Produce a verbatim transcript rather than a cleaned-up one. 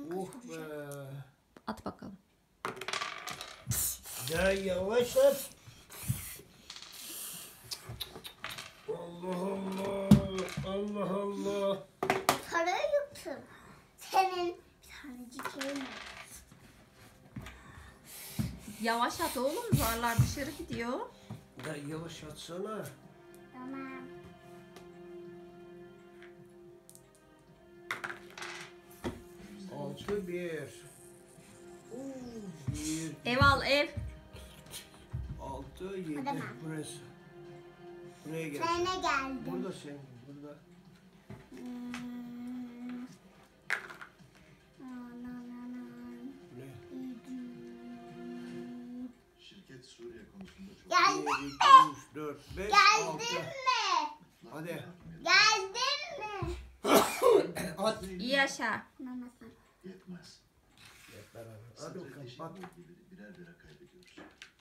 Oh be. At bakalım. Ya yavaş at. Allah Allah. Allah Allah. Para yuttum. Senin bir tanecik yerin var. Yavaş at oğlum. Zarlar dışarı gidiyor. Ya yavaş atsana. Tamam. Altı bir. Oo, bir. Ev al ev. Altı yedi. Adamım. Burası. Buraya gel. Ben de geldim. Burada sen. Burada. Hmm. Anan, anan. Ne? Şirket Suriye konusunda çok Geldim Bir, iki, mi? üç, dört, beş, Geldin altı. mi? Hadi. Geldin mi? At. İyi yaşa. Maması. yetmez. Hep beraber. Hadi bakalım. Stratejik At. bölgeleri birer birer kaybediyoruz.